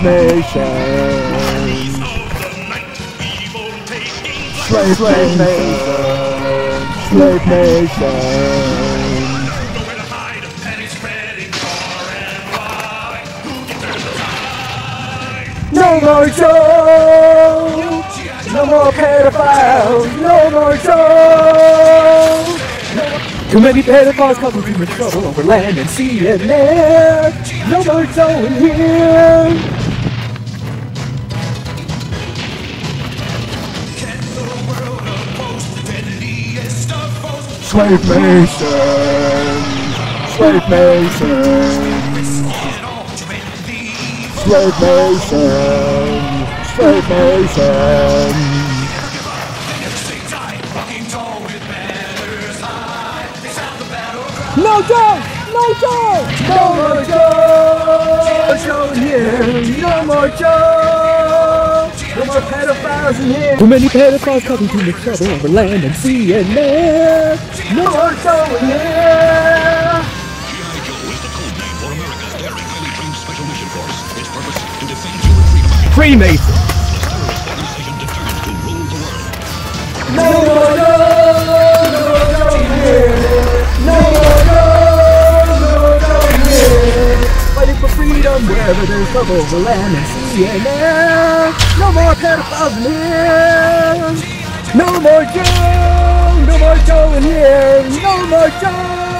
nation. Slave nation. Slave nation. No more Joe! No more pedophiles! No more Joe! Too many pedophiles causing too much trouble over land and sea and air. No more Joe in here! Slave nation! Slave nation! Slave nation! Slave nation! No Joe! No Joe! No more Joe! Joe in here! No more Joe! No more pedophiles in here! Too many pedophiles causing too much trouble over land and sea and air! No more Joe in here! Freemason! No more Joe! No more Joe in here! No more Joe! No more Joe in here! Fighting for freedom wherever there's trouble over land and sea and air! No more pedophiles in here! No more Joe! No more Joe in here! No more Joe!